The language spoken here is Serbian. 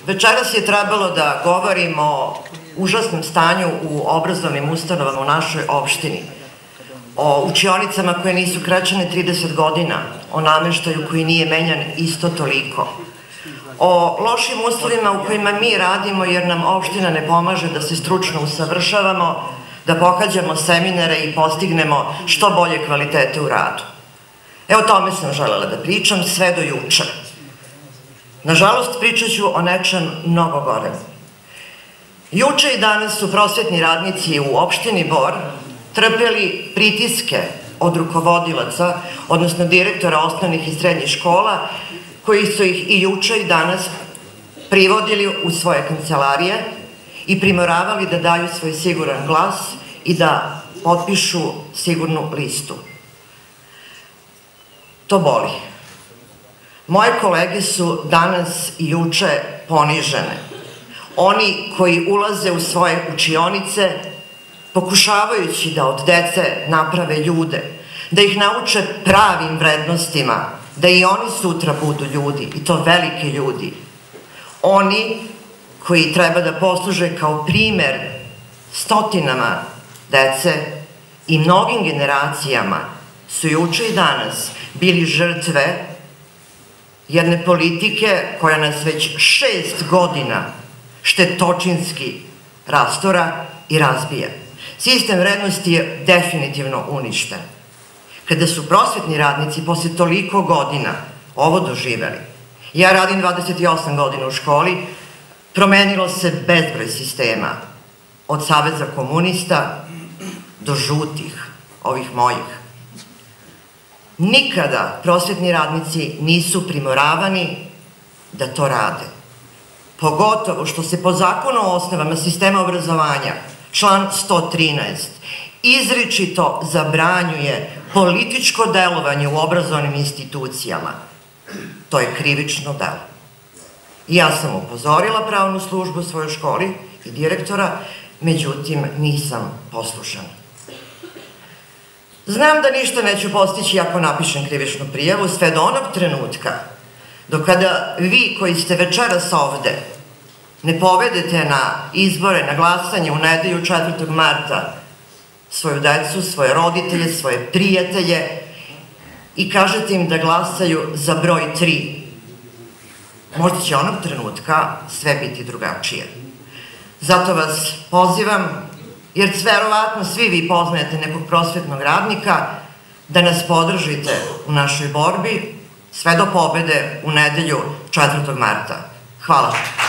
Večeras je trebalo da govorimo o užasnom stanju u obrazovnim ustanovama u našoj opštini, o učionicama koje nisu krečene 30 godina, o nameštaju koji nije menjan isto toliko, o lošim uslovima u kojima mi radimo jer nam opština ne pomaže da se stručno usavršavamo, da pohađamo seminare i postignemo što bolje kvalitete u radu. O tome sam želela da pričam sve do juče. Nažalost, pričat ću o nečem mnogo gorem. Juče i danas su prosvetni radnici u opštini Bor trpeli pritiske od rukovodilaca, odnosno direktora osnovnih i srednjih škola, koji su ih i juče i danas privodili u svoje kancelarije i primoravali da daju svoj siguran glas i da potpišu sigurnu listu. To boli. Moje kolege su danas i juče ponižene. Oni koji ulaze u svoje učionice pokušavajući da od dece naprave ljude, da ih nauče pravim vrednostima, da i oni sutra budu ljudi, i to veliki ljudi. Oni koji treba da posluže kao primer stotinama dece i mnogim generacijama su juče i danas bili žrtve jedne politike koja nas već 6 godina štetočinski rastura i razbija. Sistem vrednosti je definitivno uništen. Kada su prosvetni radnici posle toliko godina ovo doživeli, ja radim 28 godina u školi, promenilo se bezbroj sistema, od Saveza komunista do žutih, ovih mojih. Nikada prosvetni radnici nisu primoravani da to rade. Pogotovo što se po zakonu o osnovama sistema obrazovanja, član 113, izričito zabranjuje političko delovanje u obrazovnim institucijama. To je krivično delo. Ja sam upozorila pravnu službu u svojoj školi i direktora, međutim nisam poslušana. Znam da ništa neću postići ako napišem krivičnu prijavu sve do onog trenutka do kada vi koji ste večeras ovde ne povedete na izbore, na glasanje u nedelju 4. marta svoju decu, svoje roditelje, svoje prijatelje i kažete im da glasaju za broj 3. Možda će onog trenutka sve biti drugačije. Zato vas pozivam, jer verovatno svi vi poznajete nekog prosvetnog radnika, da nas podržite u našoj borbi sve do pobede u nedelju 4. marta. Hvala.